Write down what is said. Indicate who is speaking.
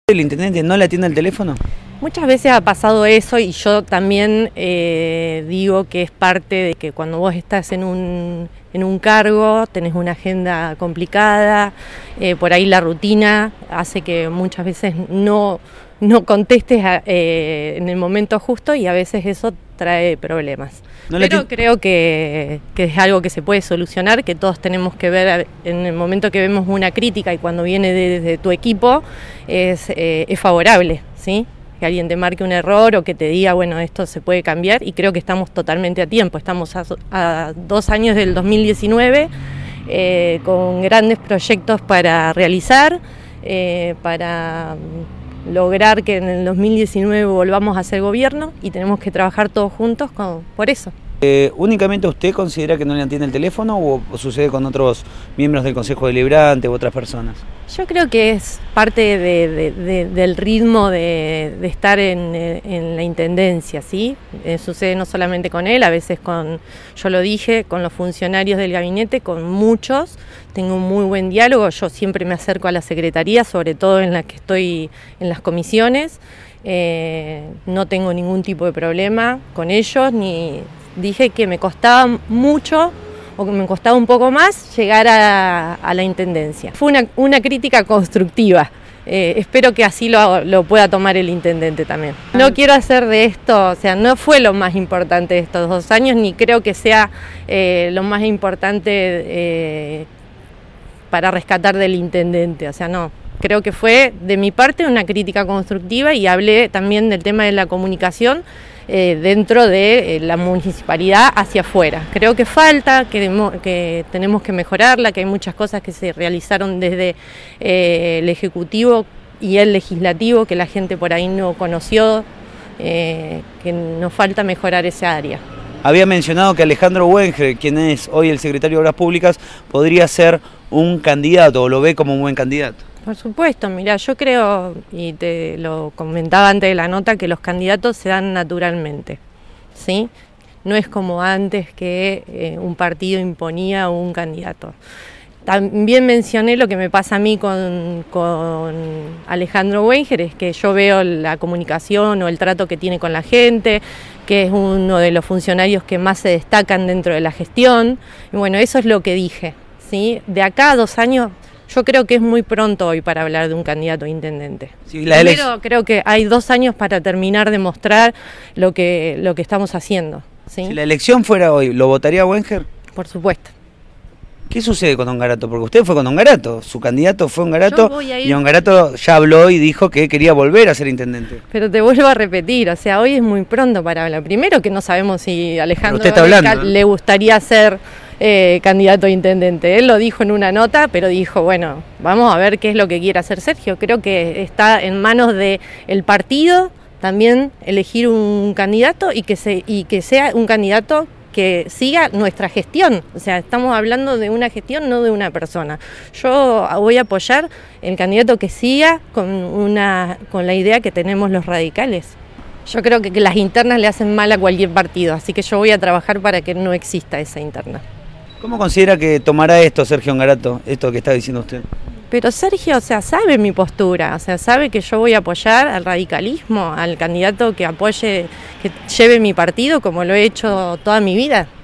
Speaker 1: ¿El intendente no le atiende el teléfono?
Speaker 2: Muchas veces ha pasado eso y yo también digo que es parte de que cuando vos estás en un cargo, tenés una agenda complicada, por ahí la rutina hace que muchas veces no contestes en el momento justo y a veces eso trae problemas. Pero creo que es algo que se puede solucionar, que todos tenemos que ver en el momento que vemos una crítica y cuando viene desde tu equipo es favorable, ¿sí? Que alguien te marque un error o que te diga, bueno, esto se puede cambiar, y creo que estamos totalmente a tiempo. Estamos a 2 años del 2019 con grandes proyectos para realizar, para lograr que en el 2019 volvamos a ser gobierno y tenemos que trabajar todos juntos por eso.
Speaker 1: ¿Únicamente usted considera que no le atiende el teléfono o sucede con otros miembros del Consejo Deliberante u otras personas?
Speaker 2: Yo creo que es parte del ritmo de estar en la intendencia, ¿sí? Sucede no solamente con él, a veces yo lo dije, con los funcionarios del gabinete, con muchos. Tengo un muy buen diálogo, yo siempre me acerco a la secretaría, sobre todo en la que estoy en las comisiones. No tengo ningún tipo de problema con ellos, ni dije que me costaba mucho o que me costaba un poco más llegar a la intendencia. Fue una crítica constructiva. Espero que así lo pueda tomar el intendente también. No quiero hacer de esto, o sea, no fue lo más importante de estos 2 años, ni creo que sea lo más importante para rescatar del intendente, o sea, no. Creo que fue de mi parte una crítica constructiva y hablé también del tema de la comunicación dentro de la municipalidad hacia afuera. Creo que falta, que tenemos que mejorarla, que hay muchas cosas que se realizaron desde el Ejecutivo y el Legislativo que la gente por ahí no conoció, que nos falta mejorar esa área.
Speaker 1: Había mencionado que Alejandro Wenger, quien es hoy el secretario de Obras Públicas, podría ser un candidato o lo ve como un buen candidato.
Speaker 2: Por supuesto, mira, yo creo, y te lo comentaba antes de la nota, que los candidatos se dan naturalmente, ¿sí? No es como antes que un partido imponía un candidato. También mencioné lo que me pasa a mí con Alejandro Wenger, es que yo veo la comunicación o el trato que tiene con la gente, que es uno de los funcionarios que más se destacan dentro de la gestión. Y bueno, eso es lo que dije, ¿sí? De acá a 2 años... Yo creo que es muy pronto hoy para hablar de un candidato a intendente. Sí, primero creo que hay 2 años para terminar de mostrar lo que estamos haciendo, ¿sí?
Speaker 1: Si la elección fuera hoy, ¿lo votaría Wenger?
Speaker 2: Por supuesto.
Speaker 1: ¿Qué sucede con Ongarato? Porque usted fue con Ongarato, su candidato fue Ongarato y Ongarato ya habló y dijo que quería volver a ser intendente.
Speaker 2: Pero te vuelvo a repetir, o sea, hoy es muy pronto para hablar. Primero que no sabemos si Alejandro le gustaría ser candidato a intendente. Él lo dijo en una nota, pero dijo, bueno, vamos a ver qué es lo que quiere hacer Sergio. Creo que está en manos del partido también elegir un candidato y que sea un candidato que siga nuestra gestión. O sea, estamos hablando de una gestión, no de una persona. Yo voy a apoyar el candidato que siga con la idea que tenemos los radicales. Yo creo que las internas le hacen mal a cualquier partido, así que yo voy a trabajar para que no exista esa interna.
Speaker 1: ¿Cómo considera que tomará esto Sergio Ongarato, esto que está diciendo usted?
Speaker 2: Pero Sergio, o sea, sabe mi postura, o sea, sabe que yo voy a apoyar al radicalismo, al candidato que apoye, que lleve mi partido como lo he hecho toda mi vida.